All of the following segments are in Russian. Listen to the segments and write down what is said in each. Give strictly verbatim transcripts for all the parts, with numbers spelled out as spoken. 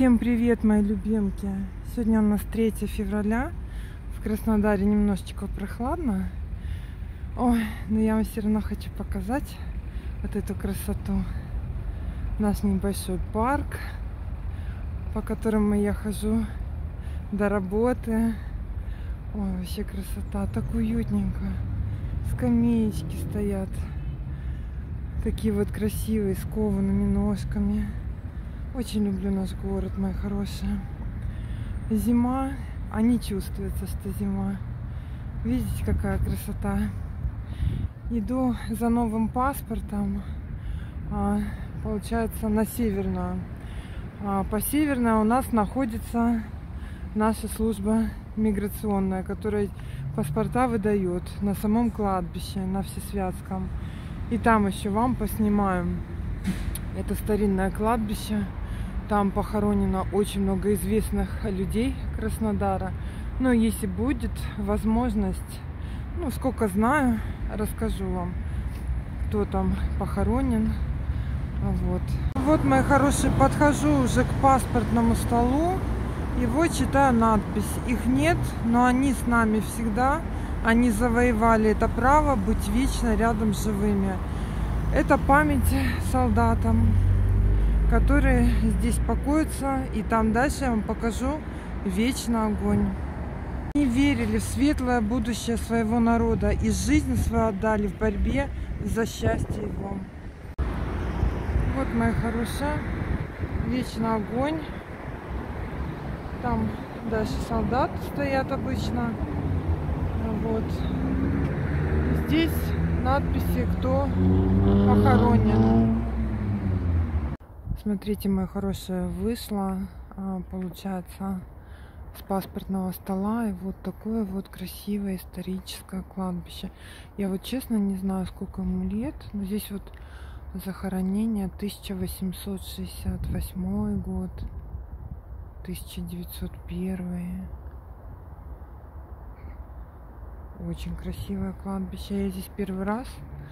Всем привет, мои любимки! Сегодня у нас третье февраля. В Краснодаре немножечко прохладно. Ой, но я вам все равно хочу показать вот эту красоту. Наш небольшой парк, по которому я хожу до работы. Ой, вообще красота, так уютненько. Скамеечки стоят. Такие вот красивые, с коваными ножками. Очень люблю наш город, мои хорошие. Зима, а не чувствуется, что зима. Видите, какая красота. Иду за новым паспортом, а, получается, на Северную. А по Северной у нас находится наша служба миграционная, которая паспорта выдает на самом кладбище, на Всесвятском. И там еще вам поснимаем. Это старинное кладбище. Там похоронено очень много известных людей Краснодара. Но если будет возможность, ну, сколько знаю, расскажу вам, кто там похоронен. Вот. Вот, мои хорошие, подхожу уже к паспортному столу. И вот читаю надпись. Их нет, но они с нами всегда. Они завоевали это право быть вечно рядом с живыми. Это память солдатам, которые здесь покоятся. И там дальше я вам покажу вечный огонь. Они верили в светлое будущее своего народа и жизнь свою отдали в борьбе за счастье его. Вот, мои хорошие, вечный огонь. Там дальше солдаты стоят обычно. Вот. Здесь надписи, кто похоронен. Смотрите, моя хорошая, вышла, получается, с паспортного стола. И вот такое вот красивое историческое кладбище. Я вот честно не знаю, сколько ему лет. Но здесь вот захоронение тысяча восемьсот шестьдесят восьмой год, тысяча девятьсот первый. Очень красивое кладбище. Я здесь первый раз.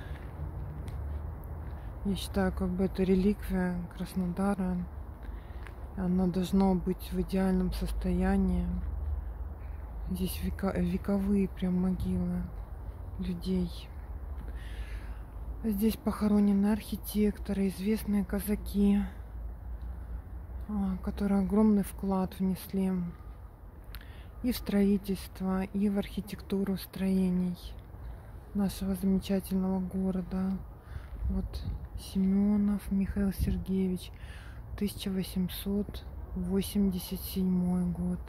Я считаю, как бы это реликвия Краснодара. Оно должно быть в идеальном состоянии. Здесь века, вековые прям могилы людей. Здесь похоронены архитекторы, известные казаки, которые огромный вклад внесли и в строительство, и в архитектуру строений нашего замечательного города. Вот Семенов Михаил Сергеевич, тысяча восемьсот восемьдесят седьмой год.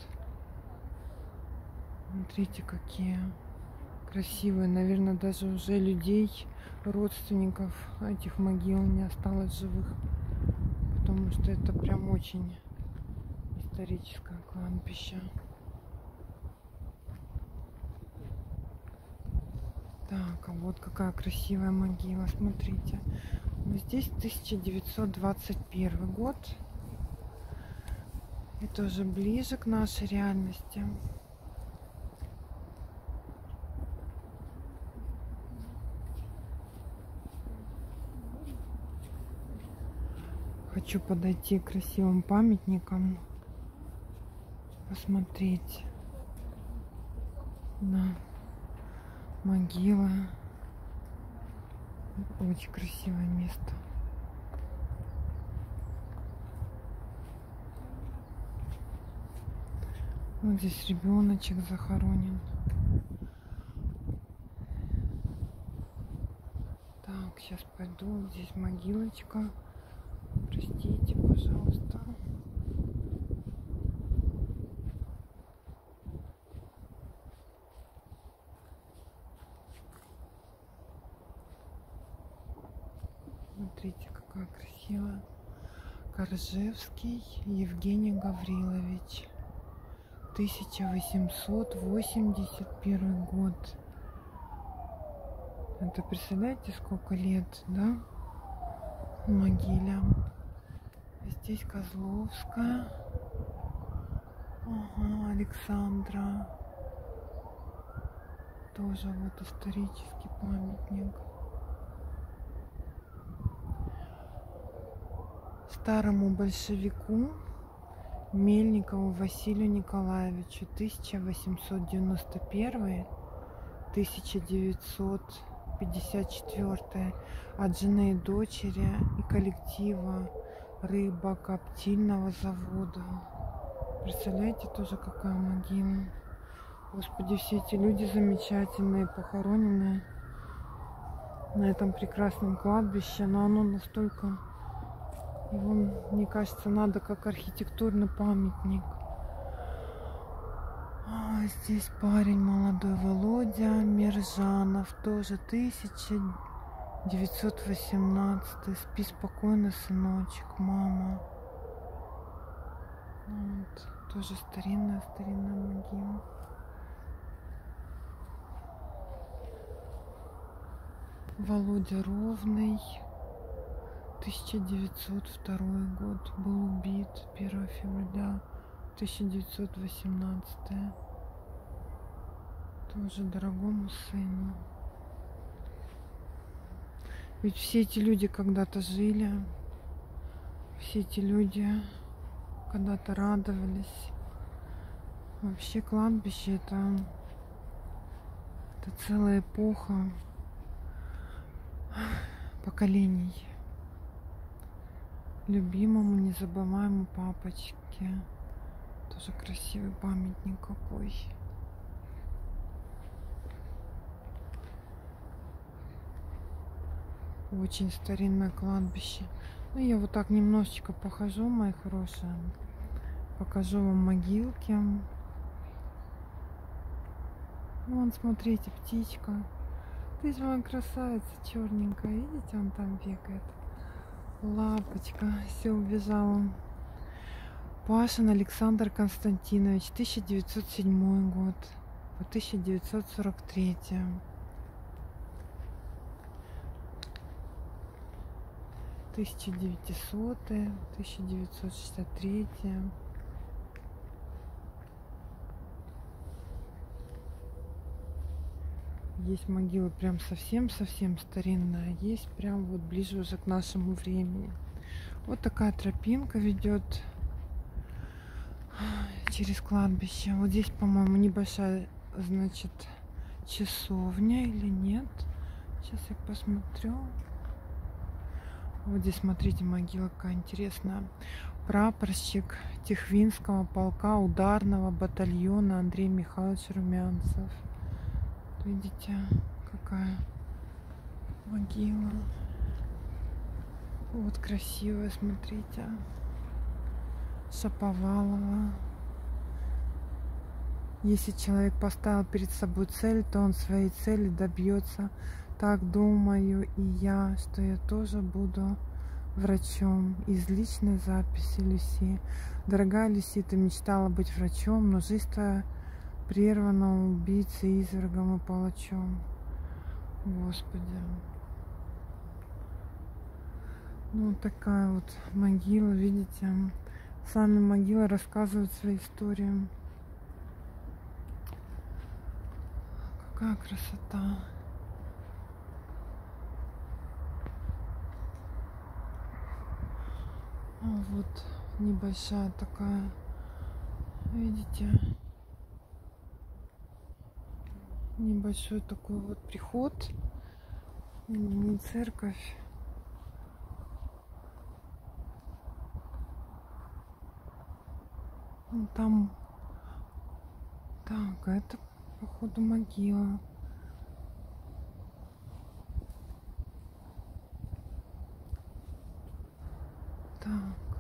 Смотрите, какие красивые. Наверное, даже уже людей, родственников этих могил не осталось живых, потому что это прям очень историческое кладбище. Так, а вот какая красивая могила, смотрите. Вот здесь тысяча девятьсот двадцать первый год. Это уже ближе к нашей реальности. Хочу подойти к красивым памятникам, посмотреть на могила. Очень красивое место. Вот здесь ребеночек захоронен. Так, сейчас пойду. Здесь могилочка. Простите, пожалуйста. Смотрите, какая красивая. Коржевский Евгений Гаврилович, тысяча восемьсот восемьдесят первый год. Это, представляете, сколько лет, да? Могиле. Здесь Козловская. Ага, Александра. Тоже вот исторический памятник. Старому большевику Мельникову Василию Николаевичу, тысяча восемьсот девяносто первый — тысяча девятьсот пятьдесят четвёртый, от жены и дочери и коллектива рыбокоптильного завода. Представляете, тоже какая могила. Господи, все эти люди замечательные, похоронены на этом прекрасном кладбище, но оно настолько, его, мне кажется, надо как архитектурный памятник. А, здесь парень молодой, Володя Мержанов, тоже тысяча девятьсот восемнадцатый. Спи спокойно, сыночек, мама. Вот, тоже старинная, старинная могила. Володя Ровный, тысяча девятьсот второй год, был убит первого февраля тысяча девятьсот восемнадцатого. Тоже дорогому сыну. Ведь все эти люди когда-то жили, все эти люди когда-то радовались. Вообще кладбище это, это целая эпоха поколений. Любимому, незабываемому папочке. Тоже красивый памятник какой. Очень старинное кладбище. Ну, я вот так немножечко похожу, мои хорошие. Покажу вам могилки. Вон, смотрите, птичка. Ты же моя красавица черненькая. Видите, он там бегает. Лапочка. Все, убежала. Пашин Александр Константинович, тысяча девятьсот седьмой год по тысяча девятьсот сорок третий. тысяча девятисотый, тысяча девятьсот шестьдесят третий. Есть могилы прям совсем-совсем старинная, есть прям вот ближе уже к нашему времени. Вот такая тропинка ведет через кладбище. Вот здесь, по-моему, небольшая, значит, часовня или нет. Сейчас я посмотрю. Вот здесь, смотрите, могила какая интересная. Прапорщик Тихвинского полка ударного батальона Андрей Михайлович Румянцев. Видите, какая могила. Вот красивая, смотрите. Шаповалова. Если человек поставил перед собой цель, то он своей цели добьется. Так думаю и я, что я тоже буду врачом. Из личной записи Люси. Дорогая Люси, ты мечтала быть врачом, но жизнь твоя прервана убийцей, извергом и палачом. Господи. Ну, такая вот могила, видите. Сами могилы рассказывают свои истории. Какая красота. А вот небольшая такая, видите, небольшой такой вот приход, не церковь. Ну, там, так, это походу могила. Так.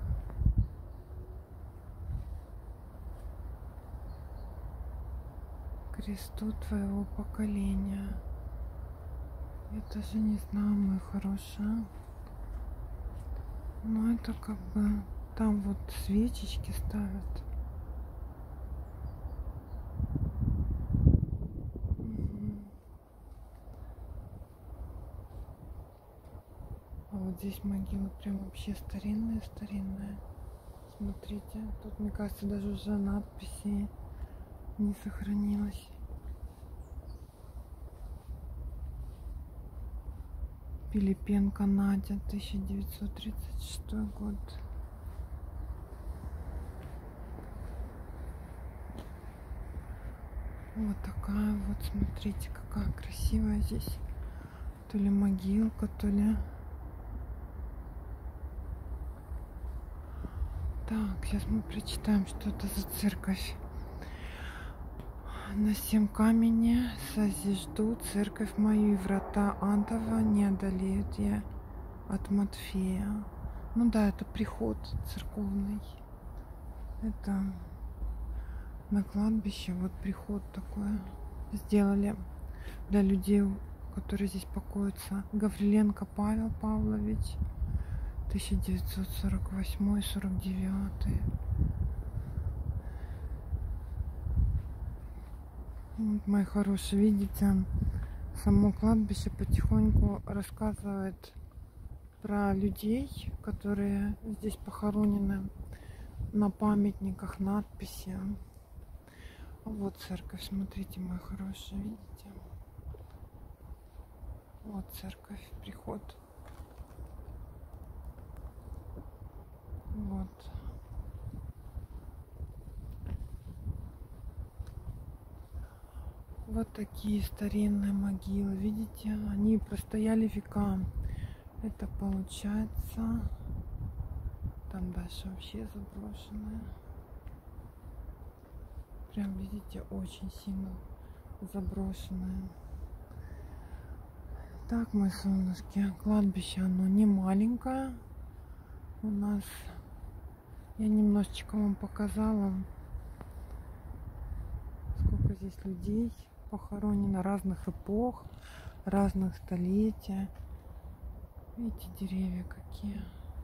Кресту твоего поколения. Я даже не знаю, мой хороший. Но это как бы там вот свечечки ставят. А вот здесь могила прям вообще старинная-старинная. Смотрите, тут, мне кажется, даже уже надписи не сохранилось. Пилипенко Надя, тысяча девятьсот тридцать шестой год. Вот такая вот, смотрите, какая красивая здесь. То ли могилка, то ли... Так, сейчас мы прочитаем, что это за церковь. На сем камене созижду церковь мою, и врата Андова не одолеют я. От Матфея. Ну да, это приход церковный. Это на кладбище вот приход такой сделали для людей, которые здесь покоятся. Гавриленко Павел Павлович, тысяча девятьсот сорок восьмой — сорок девятый. Вот, мои хорошие, видите, само кладбище потихоньку рассказывает про людей, которые здесь похоронены, на памятниках надписи. Вот церковь, смотрите, мои хорошие, видите? Вот церковь, приход. Вот. Вот такие старинные могилы, видите? Они простояли века. Это получается... Там дальше вообще заброшенная. Прям, видите, очень сильно заброшенная. Так, мои солнышки, кладбище, оно не маленькое у нас. Я немножечко вам показала, сколько здесь людей похоронено, разных эпох, разных столетий. Видите, деревья какие.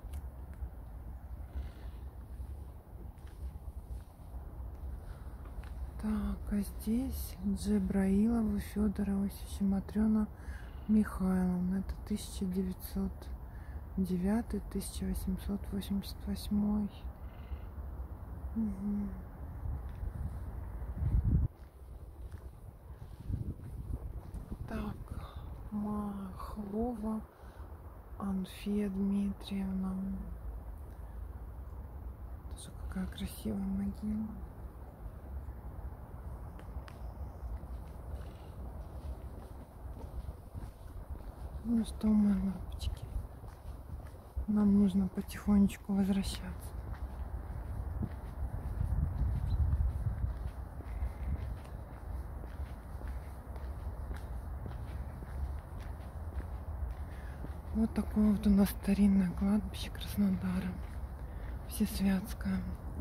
Так, а здесь Джебраилову Федорову Матрёна Михайловна. Это тысяча девятьсот девятый — тысяча восемьсот восемьдесят восьмой. Угу. Так, Махлова Анфия Дмитриевна. Тоже какая красивая могила. Ну что, мои лапочки, нам нужно потихонечку возвращаться. Вот такое вот у нас старинное кладбище Краснодара, Всесвятское.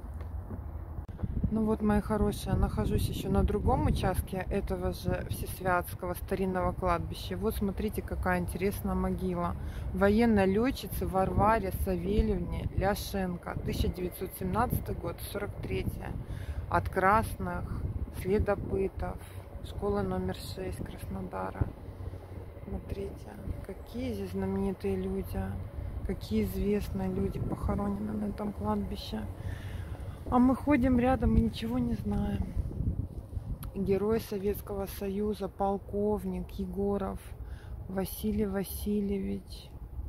Ну вот, мои хорошие, нахожусь еще на другом участке этого же Всесвятского старинного кладбища. Вот смотрите, какая интересная могила. Военной летчицы Варваре Савельевне Ляшенко, тысяча девятьсот семнадцатый год, сорок третий. От красных следопытов. Школа номер шесть Краснодара. Смотрите, какие здесь знаменитые люди, какие известные люди похоронены на этом кладбище. А мы ходим рядом и ничего не знаем. Герой Советского Союза, полковник Егоров Василий Васильевич.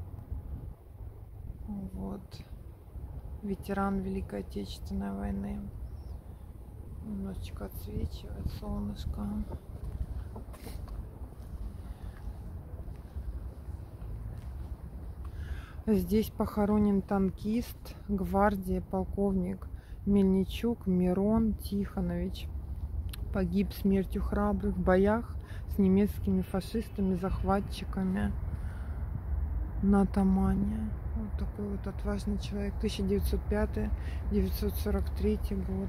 Вот. Ветеран Великой Отечественной войны. Немножечко отсвечивает солнышко. Здесь похоронен танкист гвардии, полковник Мельничук Мирон Тихонович. Погиб смертью храбрых в боях с немецкими фашистами-захватчиками на Тамане. Вот такой вот отважный человек. тысяча девятьсот пятый — девятьсот сорок третий год.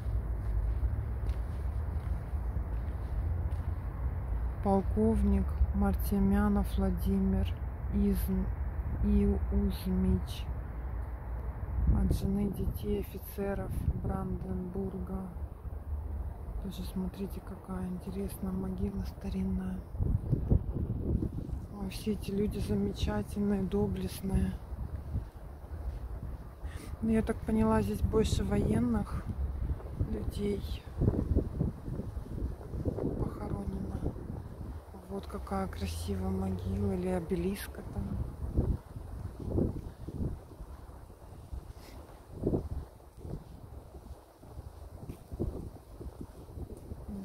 Полковник Мартемянов Владимир Изм... Иузмич. От жены, детей, офицеров Бранденбурга. Тоже смотрите, какая интересная могила старинная. Ой, все эти люди замечательные, доблестные. Но я так поняла, здесь больше военных людей похоронено. Вот какая красивая могила, или обелиск там.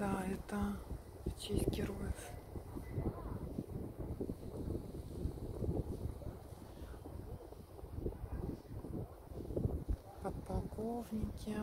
Да, это в честь героев. Подполковники.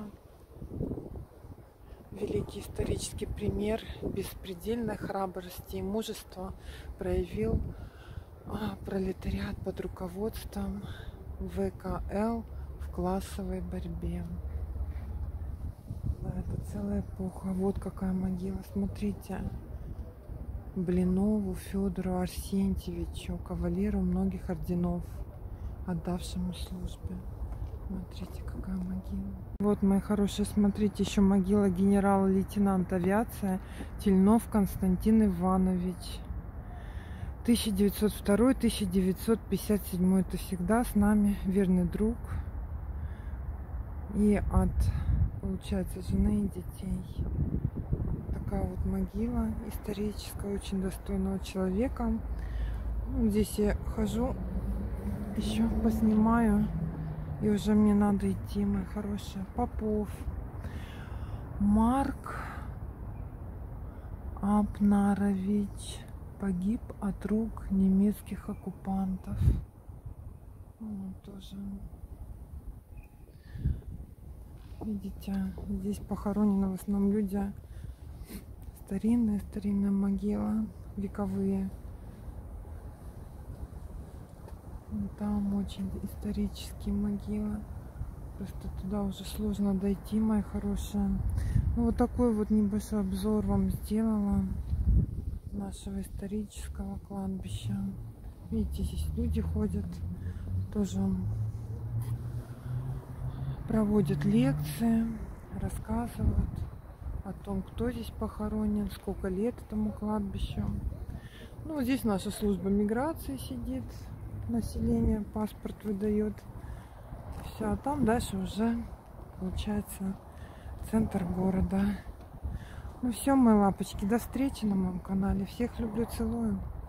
Великий исторический пример беспредельной храбрости и мужества проявил а, пролетариат под руководством вэ ка эл в классовой борьбе. Да, это целая эпоха. Вот какая могила. Смотрите. Блинову Федору Арсентьевичу, кавалеру многих орденов, отдавшему службе. Смотрите, какая могила. Вот, мои хорошие, смотрите, еще могила генерала-лейтенанта авиации Тельнов Константин Иванович. тысяча девятьсот второй — тысяча девятьсот пятьдесят седьмой. Это всегда с нами верный друг. И от, получается, жены и детей. Такая вот могила историческая, очень достойного человека. Ну, здесь я хожу, еще поснимаю. И уже мне надо идти, мои хорошие. Попов. Марк Апнарович погиб от рук немецких оккупантов. Ну, тоже. Видите, здесь похоронены в основном люди. Старинная, старинная могила. Вековые. Там очень исторические могилы. Просто туда уже сложно дойти, мои хорошие. Ну, вот такой вот небольшой обзор вам сделала нашего исторического кладбища. Видите, здесь люди ходят, тоже проводят лекции, рассказывают о том, кто здесь похоронен, сколько лет этому кладбищу. Ну, вот здесь наша служба миграции сидит. Население паспорт выдает. Все, а там дальше уже получается центр города. Ну все, мои лапочки, до встречи на моем канале. Всех люблю, целую.